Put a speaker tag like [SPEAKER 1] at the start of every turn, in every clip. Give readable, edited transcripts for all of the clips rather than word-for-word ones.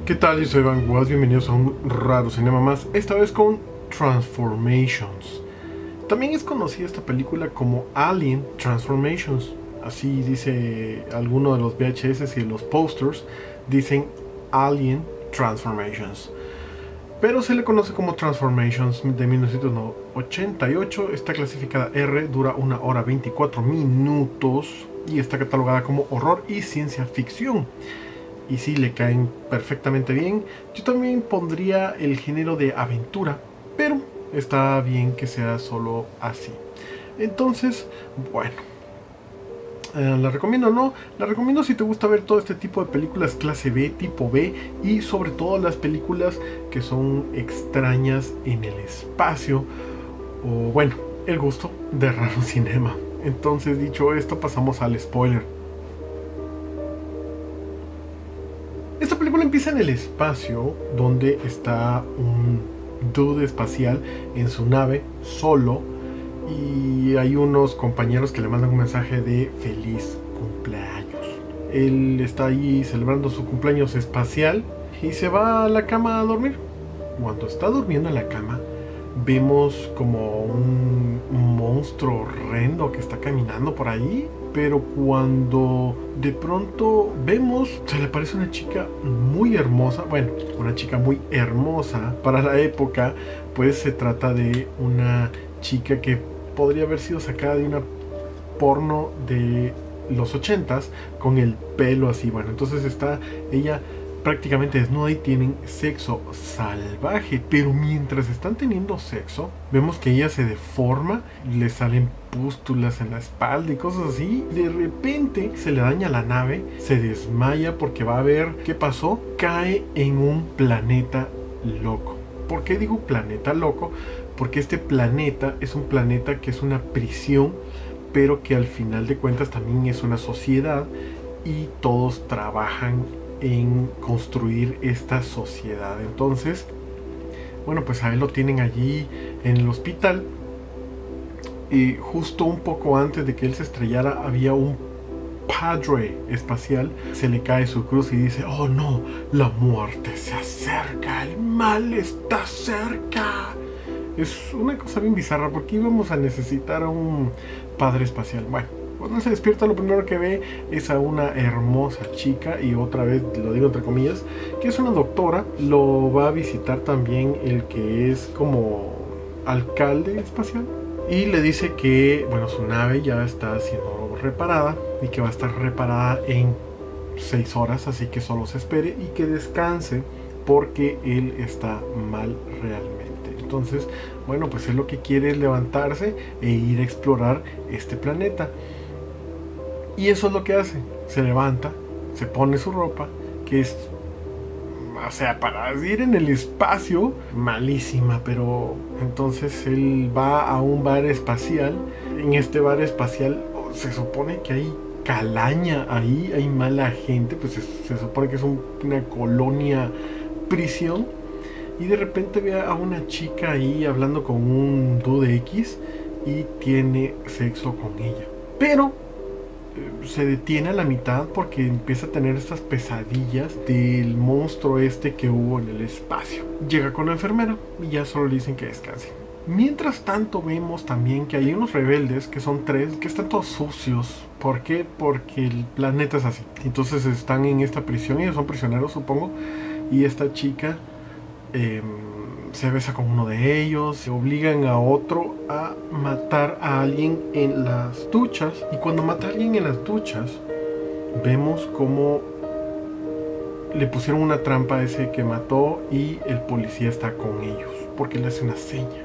[SPEAKER 1] ¿Qué tal? Yo soy Van Guas, bienvenidos a un raro cinema más, esta vez con Transformations. También es conocida esta película como Alien Transformations. Así dice alguno de los VHS y de los posters, dicen Alien Transformations. Pero se le conoce como Transformations de 1988, está clasificada R, dura 1 hora 24 minutos y está catalogada como horror y ciencia ficción. Y sí, le caen perfectamente bien. Yo también pondría el género de aventura, pero está bien que sea solo así. Entonces, bueno, ¿la recomiendo o no? La recomiendo si te gusta ver todo este tipo de películas clase B, tipo B, y sobre todo las películas que son extrañas en el espacio, o bueno, el gusto de raro cinema. Entonces, dicho esto, pasamos al spoiler. Esta película empieza en el espacio, donde está un dude espacial en su nave, solo, y hay unos compañeros que le mandan un mensaje de feliz cumpleaños. Él está ahí celebrando su cumpleaños espacial y se va a la cama a dormir. Cuando está durmiendo en la cama, vemos como un monstruo horrendo que está caminando por ahí. Pero cuando de pronto vemos, se le aparece una chica muy hermosa. Bueno, una chica muy hermosa para la época. Pues se trata de una chica que podría haber sido sacada de una porno de los 80s, con el pelo así. Bueno, entonces está ella prácticamente desnuda y tienen sexo salvaje, pero mientras están teniendo sexo vemos que ella se deforma, le salen pústulas en la espalda y cosas así. De repente se le daña la nave, se desmaya porque va a ver qué pasó, cae en un planeta loco. ¿Por qué digo planeta loco? Porque este planeta es un planeta que es una prisión, pero que al final de cuentas también es una sociedad y todos trabajan en construir esta sociedad. Entonces, bueno, pues a él lo tienen allí en el hospital, y justo un poco antes de que él se estrellara había un padre espacial. Se le cae su cruz y dice: oh no, la muerte se acerca, el mal está cerca. Es una cosa bien bizarra, porque íbamos a necesitar a un padre espacial. Bueno, cuando se despierta, lo primero que ve es a una hermosa chica, y otra vez lo digo entre comillas, que es una doctora. Lo va a visitar también el que es como alcalde espacial, y le dice que, bueno, su nave ya está siendo reparada y que va a estar reparada en 6 horas, así que solo se espere y que descanse porque él está mal realmente. Entonces, bueno, pues él lo que quiere es levantarse e ir a explorar este planeta. Y eso es lo que hace. Se levanta, se pone su ropa, que es, o sea, para ir en el espacio, malísima. Pero entonces él va a un bar espacial. En este bar espacial se supone que hay calaña ahí, hay mala gente. Pues se supone que es una colonia prisión. Y de repente ve a una chica ahí hablando con un dude X y tiene sexo con ella. Pero se detiene a la mitad porque empieza a tener estas pesadillas del monstruo este que hubo en el espacio. Llega con la enfermera y ya solo le dicen que descanse. Mientras tanto vemos también que hay unos rebeldes, que son 3, que están todos sucios. ¿Por qué? Porque el planeta es así. Entonces están en esta prisión, ellos son prisioneros, supongo. Y esta chica se besa con uno de ellos, se obligan a otro a matar a alguien en las duchas. Y cuando mata a alguien en las duchas, vemos como le pusieron una trampa a ese que mató, y el policía está con ellos porque le hace una seña.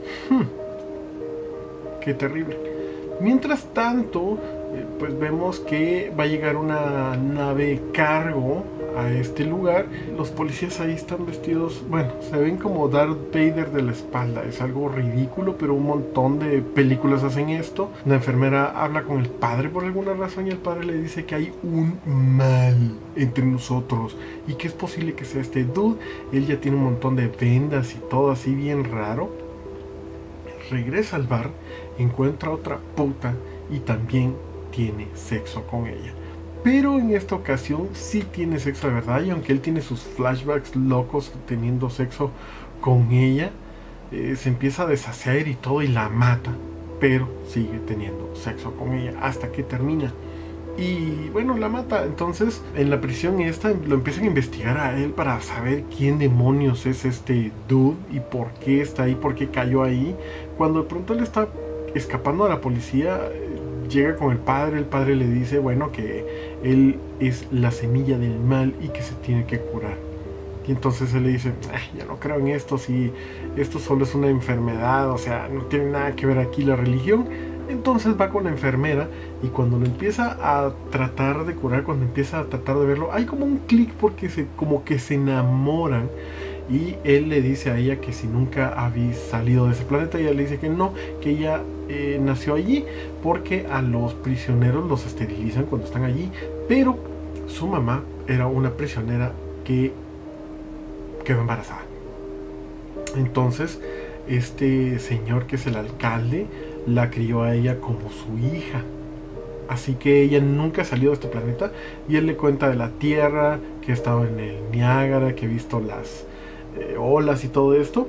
[SPEAKER 1] Qué terrible. Mientras tanto, pues vemos que va a llegar una nave cargo a este lugar. Los policías ahí están vestidos, bueno, se ven como Darth Vader de la espalda. Es algo ridículo, pero un montón de películas hacen esto. La enfermera habla con el padre por alguna razón, y el padre le dice que hay un mal entre nosotros y que es posible que sea este dude. Él ya tiene un montón de vendas y todo así bien raro. Regresa al bar, encuentra a otra puta y también tiene sexo con ella. pero en esta ocasión sí tiene sexo de verdad, y aunque él tiene sus flashbacks locos teniendo sexo con ella, se empieza a deshacer y todo y la mata, pero sigue teniendo sexo con ella hasta que termina. Y bueno, la mata. Entonces en la prisión esta lo empiezan a investigar a él para saber quién demonios es este dude y por qué está ahí, por qué cayó ahí. Cuando de pronto él está escapando a la policía, llega con el padre le dice, bueno, que él es la semilla del mal y que se tiene que curar. Y entonces él le dice, ya no creo en esto, si esto solo es una enfermedad, o sea, no tiene nada que ver aquí la religión. Entonces va con la enfermera y cuando lo empieza a tratar de curar, cuando empieza a tratar de verlo, hay como un clic porque como que se enamoran. Y él le dice a ella que si nunca había salido de ese planeta, y ella le dice que no, que ella nació allí porque a los prisioneros los esterilizan cuando están allí, pero su mamá era una prisionera que quedó embarazada. Entonces este señor, que es el alcalde, la crió a ella como su hija, así que ella nunca salió de este planeta. Y él le cuenta de la Tierra, que ha estado en el Niágara, que ha visto las olas y todo esto.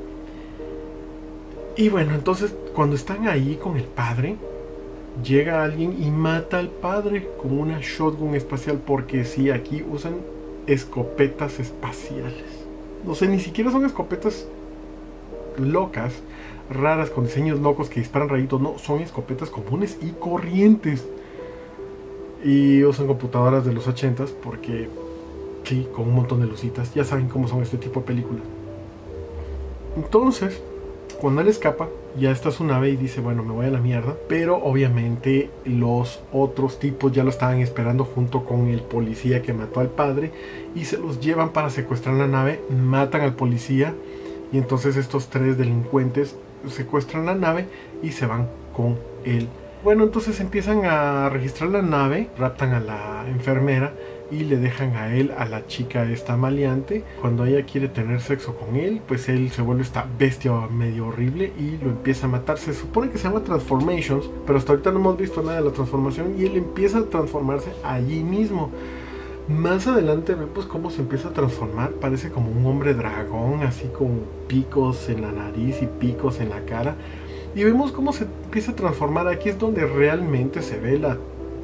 [SPEAKER 1] Y bueno, entonces cuando están ahí con el padre, llega alguien y mata al padre con una shotgun espacial, porque sí, aquí usan escopetas espaciales. No sé, ni siquiera son escopetas locas, raras, con diseños locos que disparan rayitos. No, son escopetas comunes y corrientes. Y usan computadoras de los 80s, porque sí, con un montón de lucitas. Ya saben cómo son este tipo de películas. Entonces, cuando él escapa, ya está su nave y dice, bueno, me voy a la mierda. Pero obviamente los otros tipos ya lo estaban esperando junto con el policía que mató al padre, y se los llevan para secuestrar la nave. Matan al policía, y entonces estos tres delincuentes secuestran la nave y se van con él. Bueno, entonces empiezan a registrar la nave, raptan a la enfermera y le dejan a él, a la chica esta maleante. Cuando ella quiere tener sexo con él, pues él se vuelve esta bestia medio horrible y lo empieza a matar. Se supone que se llama Transformations, pero hasta ahorita no hemos visto nada de la transformación, y él empieza a transformarse allí mismo. Más adelante vemos cómo se empieza a transformar. Parece como un hombre dragón, así con picos en la nariz y picos en la cara. Y vemos cómo se empieza a transformar. Aquí es donde realmente se ve la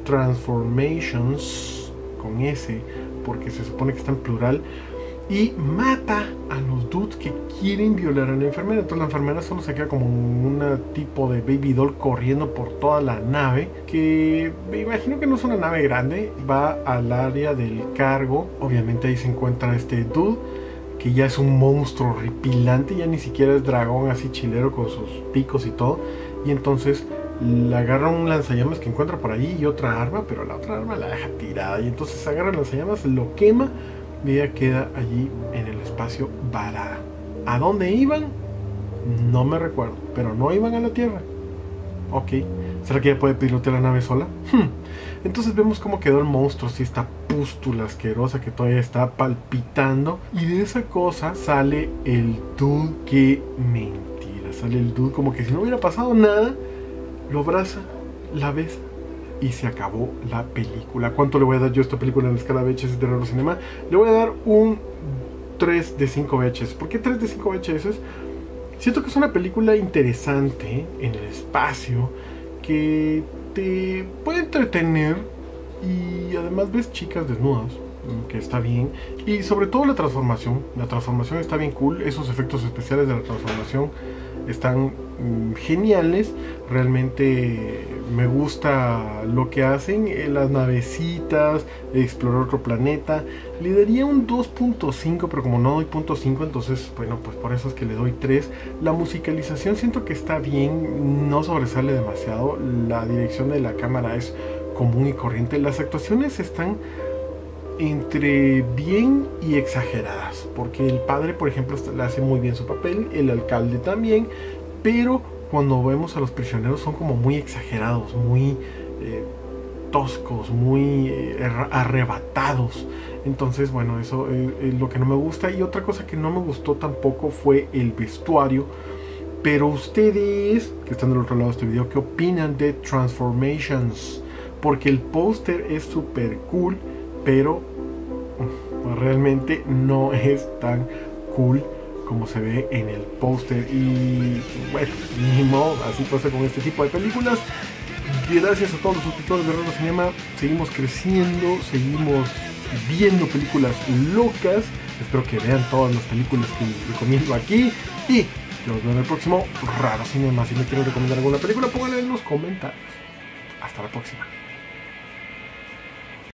[SPEAKER 1] Transformations con S, porque se supone que está en plural. Y mata a los dudes que quieren violar a la enfermera. Entonces la enfermera solo se queda como un tipo de baby doll corriendo por toda la nave, que me imagino que no es una nave grande. Va al área del cargo. Obviamente ahí se encuentra este dude, que ya es un monstruo horripilante, ya ni siquiera es dragón así chilero con sus picos y todo. Y entonces le agarra un lanzallamas que encuentra por ahí y otra arma, pero la otra arma la deja tirada. Y entonces agarra el lanzallamas, lo quema y ella queda allí en el espacio varada. ¿A dónde iban? No me recuerdo, pero no iban a la Tierra. Ok, ¿será que ella puede pilotear la nave sola? Entonces vemos cómo quedó el monstruo, así esta pústula asquerosa que todavía está palpitando. Y de esa cosa sale el dude. ¡Qué mentira! Sale el dude como que si no hubiera pasado nada. Lo abraza, la besa y se acabó la película. ¿Cuánto le voy a dar yo a esta película en la escala VHS de Raro Cinema? Le voy a dar un 3 de 5 VHS. ¿Por qué 3 de 5 VHS? Siento que es una película interesante en el espacio, que te puede entretener, y además ves chicas desnudas, que está bien. Y sobre todo la transformación está bien cool. Esos efectos especiales de la transformación están geniales. Realmente me gusta lo que hacen. Las navecitas, explorar otro planeta. Le daría un 2.5, pero como no doy 0.5, entonces bueno, pues por eso es que le doy 3. La musicalización siento que está bien, no sobresale demasiado. La dirección de la cámara es común y corriente. Las actuaciones están entre bien y exageradas, porque el padre, por ejemplo, le hace muy bien su papel, el alcalde también, pero cuando vemos a los prisioneros son como muy exagerados, muy toscos, muy arrebatados. Entonces bueno, eso es lo que no me gusta. Y otra cosa que no me gustó tampoco fue el vestuario. Pero ustedes que están del otro lado de este video, ¿qué opinan de Transformations? Porque el póster es súper cool pero realmente no es tan cool como se ve en el póster. Y bueno, ni modo, así pasa con este tipo de películas. Gracias a todos los suscriptores de Raro Cinema, seguimos creciendo, seguimos viendo películas locas. Espero que vean todas las películas que recomiendo aquí, y yo os veo en el próximo Raro Cinema. Si me quieren recomendar alguna película, pónganla en los comentarios. Hasta la próxima.